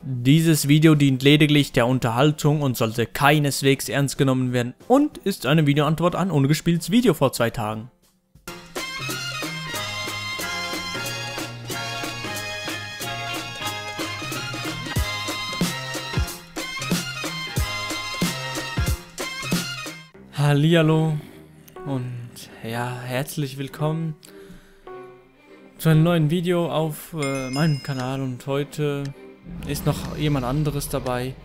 Dieses Video dient lediglich der Unterhaltung und sollte keineswegs ernst genommen werden und ist eine Videoantwort an ungespieltes Video vor 2 Tagen. Hallihallo und ja, herzlich willkommen zu einem neuen Video auf meinem Kanal, und heute ist noch jemand anderes dabei.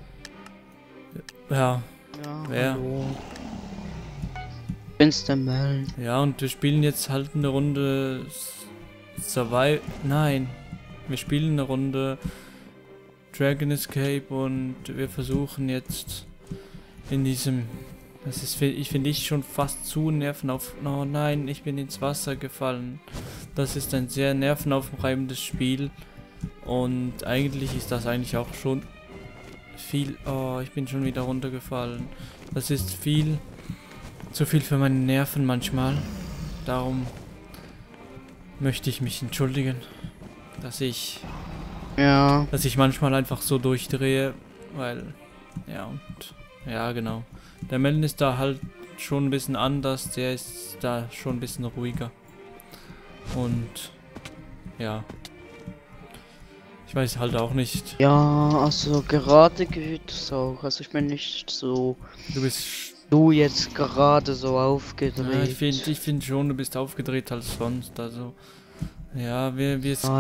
Ja, wer? Hallo. Bin's der Mel. Ja, und wir spielen jetzt halt eine Runde Survival. Nein, wir spielen eine Runde Dragon Escape und wir versuchen jetzt in diesem... Das ist, finde ich, schon fast zu nervenauf... Oh nein, ich bin ins Wasser gefallen. Das ist ein sehr nervenaufreibendes Spiel. Und eigentlich ist das eigentlich auch schon viel... Oh, ich bin schon wieder runtergefallen. Das ist viel... zu viel für meine Nerven manchmal. Darum möchte ich mich entschuldigen, dass ich manchmal einfach so durchdrehe, weil... Ja, und... Ja, genau. Der Melden ist da halt schon ein bisschen anders, der ist da schon ein bisschen ruhiger. Und ja. Ich weiß halt auch nicht. Ja, also gerade geht es auch. Also ich bin nicht so... Du jetzt gerade so aufgedreht. Ja, ich finde schon, du bist aufgedreht als sonst. Also ja, wir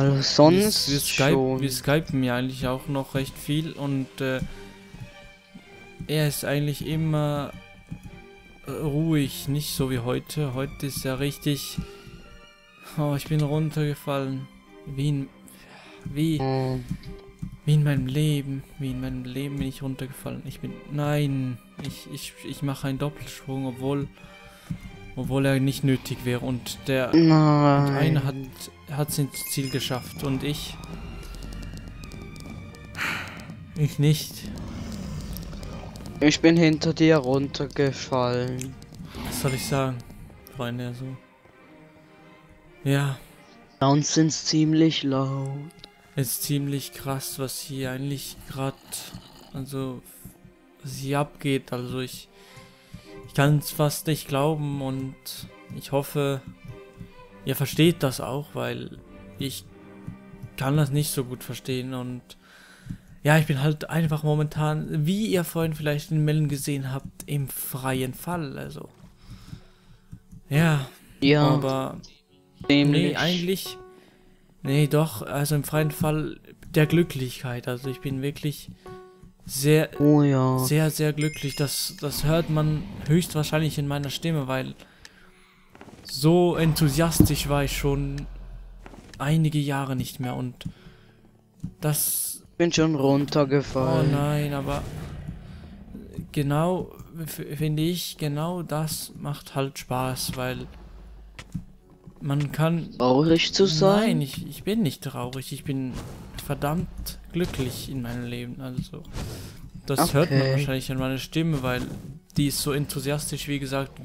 skypen ja eigentlich auch noch recht viel, und er ist eigentlich immer ruhig, nicht so wie heute. Heute ist er richtig... Oh, ich bin runtergefallen. Wie in meinem Leben. Wie in meinem Leben bin ich runtergefallen. Nein. Ich mache einen Doppelsprung, obwohl er nicht nötig wäre. Und der... Nein. Und einer hat es ins Ziel geschafft. Und ich... Ich nicht. Ich bin hinter dir runtergefallen. Was soll ich sagen, Freunde, also... Ja. Sounds sind ziemlich laut. Es ist ziemlich krass, was hier eigentlich gerade... Also... was hier abgeht. Also ich kann es fast nicht glauben, und ich hoffe, ihr versteht das auch, weil ich kann das nicht so gut verstehen. Und ja, ich bin halt einfach momentan, wie ihr vorhin vielleicht in Melden gesehen habt, im freien Fall. Also ja, aber nee, eigentlich, nee, doch, also im freien Fall der Glücklichkeit. Also ich bin wirklich sehr, sehr, sehr glücklich. Das hört man höchstwahrscheinlich in meiner Stimme, weil so enthusiastisch war ich schon einige Jahre nicht mehr, und das... Bin schon runtergefallen. Oh nein, aber genau, finde ich, genau das macht halt Spaß, weil man kann... Traurig zu sein? Nein, ich bin nicht traurig, ich bin verdammt glücklich in meinem Leben, also das hört man wahrscheinlich an meiner Stimme, weil die ist so enthusiastisch, wie gesagt,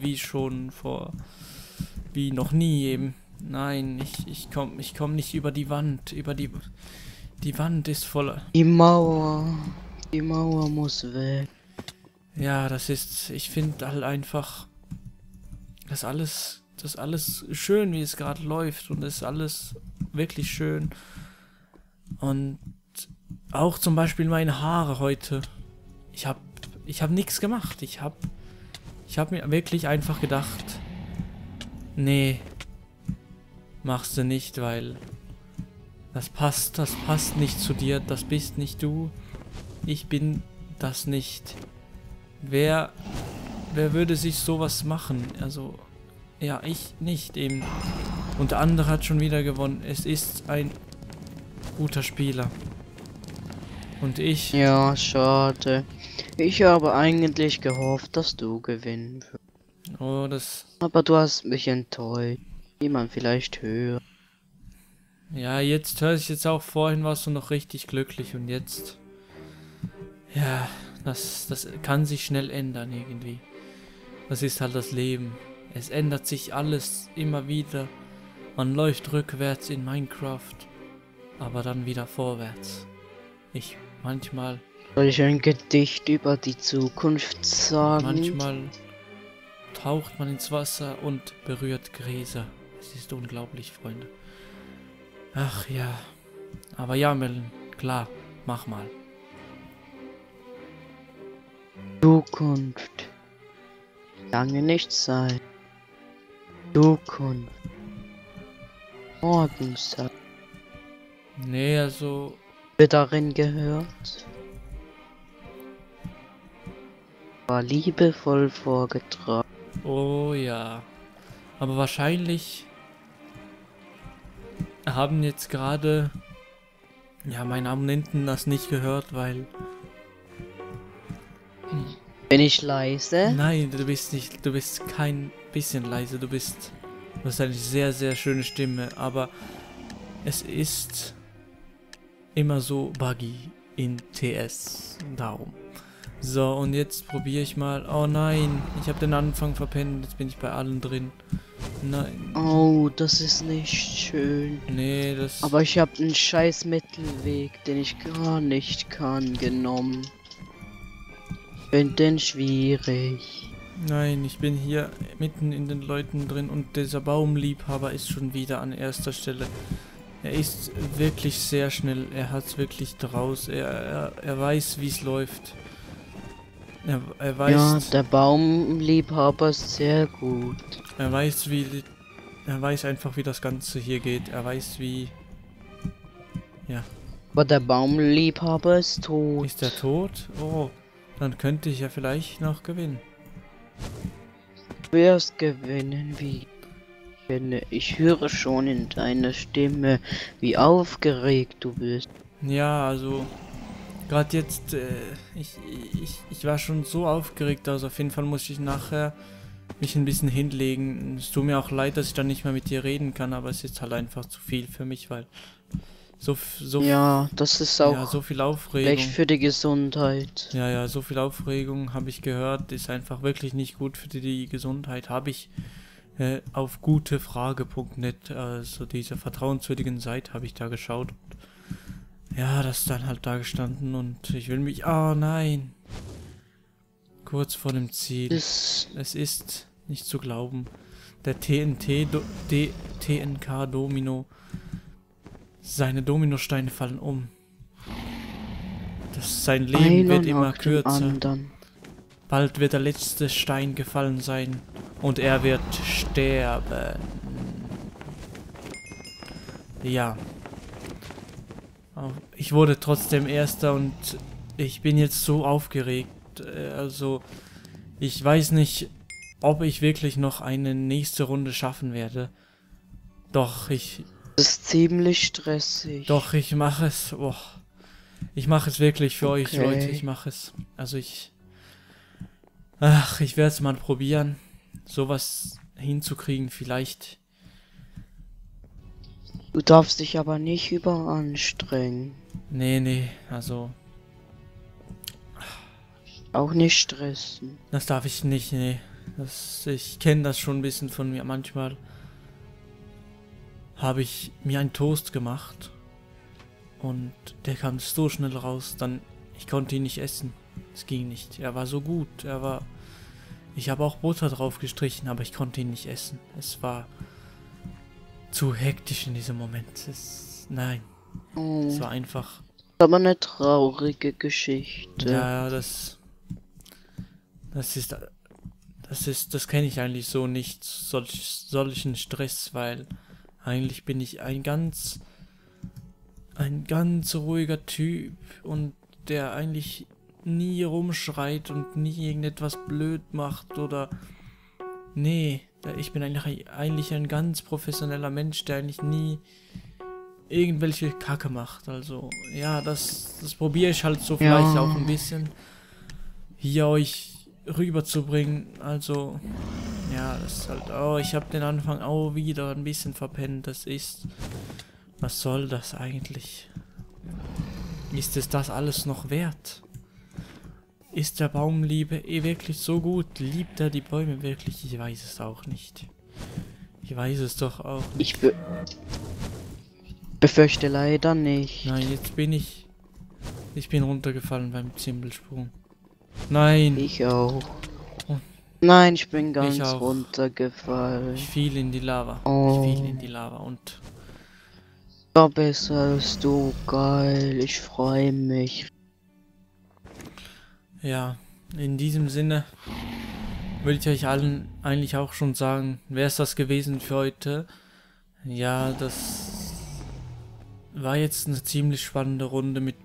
wie noch nie eben. Nein, ich komm nicht über die Wand, die Wand ist voller... Die Mauer muss weg. Ja, ich finde halt einfach, das alles schön, wie es gerade läuft, und das ist alles wirklich schön. Und auch zum Beispiel meine Haare heute. Ich hab nichts gemacht. Ich hab mir wirklich einfach gedacht, nee, machst du nicht, weil das passt nicht zu dir, das bist nicht du. Ich bin das nicht. Wer würde sich sowas machen? Also, ja, ich nicht eben. Und der andere hat schon wieder gewonnen. Es ist ein guter Spieler. Und ich... Ja, schade. Ich habe eigentlich gehofft, dass du gewinnen würdest. Oh, das... Aber du hast mich enttäuscht. Wie man vielleicht hört. Ja, jetzt höre ich jetzt auch, vorhin warst du noch richtig glücklich, und jetzt... Ja, das kann sich schnell ändern irgendwie. Das ist halt das Leben. Es ändert sich alles immer wieder. Man läuft rückwärts in Minecraft, aber dann wieder vorwärts. Ich Manchmal. Soll ich ein Gedicht über die Zukunft sagen? Manchmal taucht man ins Wasser und berührt Gräser. Es ist unglaublich, Freunde. Ach ja. Aber ja, Melon, klar, mach mal. Zukunft. Lange nicht sein. Zukunft. Morgen sein. Nee, also... Wird darin gehört. War liebevoll vorgetragen. Oh ja. Aber wahrscheinlich haben jetzt gerade ja meine Abonnenten das nicht gehört, weil Bin ich leise? nein, du bist nicht, du bist kein bisschen leise, du hast eine sehr, sehr schöne Stimme, aber es ist immer so buggy in TS, darum. So, und jetzt probiere ich mal. Oh nein, ich habe den Anfang verpennt, jetzt bin ich bei allen drin. Nein. Oh, das ist nicht schön. Nee, das... Aber ich habe einen scheiß Mittelweg, den ich gar nicht kann, genommen. Bin den schwierig. Nein, ich bin hier mitten in den Leuten drin und dieser Baumliebhaber ist schon wieder an erster Stelle. Er ist wirklich sehr schnell, er hat es wirklich draus, er weiß, wie es läuft. Er weiß... Ja, der Baumliebhaber ist sehr gut. Er weiß, er weiß einfach, wie das Ganze hier geht. Er weiß, wie... Ja. Aber der Baumliebhaber ist tot. Ist er tot? Oh, dann könnte ich ja vielleicht noch gewinnen. Du wirst gewinnen, wie... Ich höre schon in deiner Stimme, wie aufgeregt du bist. Ja, also... Gerade jetzt, ich war schon so aufgeregt, also auf jeden Fall muss ich nachher mich ein bisschen hinlegen. Es tut mir auch leid, dass ich dann nicht mehr mit dir reden kann, aber es ist halt einfach zu viel für mich, weil ja, das ist auch ja, so viel Aufregung. schlecht für die Gesundheit. Ja, so viel Aufregung habe ich gehört, ist einfach wirklich nicht gut für die Gesundheit. Habe ich auf gutefrage.net, also dieser vertrauenswürdigen Seite, habe ich da geschaut. Ja, das ist dann halt da gestanden und ich will mich... Oh nein! Kurz vor dem Ziel. Es ist nicht zu glauben. Der TNK-Domino. Seine Dominosteine fallen um. Sein Leben wird immer kürzer. Bald wird der letzte Stein gefallen sein. Und er wird sterben. Ja. Ich wurde trotzdem Erster und ich bin jetzt so aufgeregt. Also, ich weiß nicht, ob ich wirklich noch eine nächste Runde schaffen werde. Doch, das ist ziemlich stressig. Doch, ich mache es. Oh, ich mache es wirklich für euch, Leute. Ich mache es. Also ach, ich werde es mal probieren, sowas hinzukriegen. Vielleicht... Du darfst dich aber nicht überanstrengen. Nee, also... Auch nicht stressen. Das darf ich nicht, nee. Ich kenne das schon ein bisschen von mir. Manchmal habe ich mir einen Toast gemacht und der kam so schnell raus, ich konnte ihn nicht essen. Es ging nicht. Er war so gut. Ich habe auch Butter drauf gestrichen, aber ich konnte ihn nicht essen. Es war zu hektisch in diesem Moment. Nein. Oh. Es war einfach... Aber eine traurige Geschichte. Ja, das kenne ich eigentlich so nicht, solchen Stress, weil eigentlich bin ich ein ganz ruhiger Typ und der eigentlich nie rumschreit und nie irgendetwas blöd macht oder... Nee, ich bin eigentlich ein ganz professioneller Mensch, der eigentlich nie irgendwelche Kacke macht. Also, ja, das probiere ich halt so vielleicht auch ein bisschen hier euch rüberzubringen. Also, ja, das ist halt... Oh, ich habe den Anfang auch wieder ein bisschen verpennt. Das ist... Was soll das eigentlich? Ist es das alles noch wert? Ist der Baumliebe wirklich so gut? Liebt er die Bäume wirklich? Ich weiß es auch nicht. Ich weiß es doch auch nicht. Ich befürchte leider nicht. Nein, Ich bin runtergefallen beim Zimbelsprung. Nein. Ich auch. Oh. Nein, ich bin ganz auch. runtergefallen. Ich fiel in die Lava. Oh. Ich fiel in die Lava und... War besser als du, geil. Ich freue mich. Ja, in diesem Sinne würde ich euch allen eigentlich auch schon sagen, wäre es das gewesen für heute. Ja, das war jetzt eine ziemlich spannende Runde mit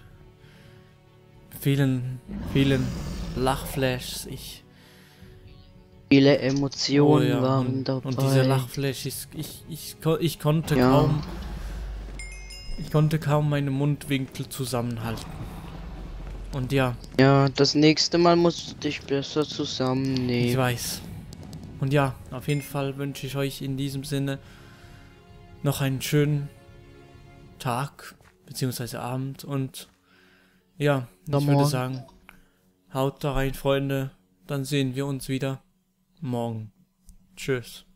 vielen Lachflashs. Viele Emotionen Oh waren dabei. und diese Lachflashes, ich konnte kaum meine Mundwinkel zusammenhalten. Und ja. Ja, das nächste Mal musst du dich besser zusammennehmen. Ich weiß. Und ja, auf jeden Fall wünsche ich euch in diesem Sinne noch einen schönen Tag, beziehungsweise Abend. Und ja, ich würde sagen, haut da rein, Freunde. Dann sehen wir uns wieder morgen. Tschüss.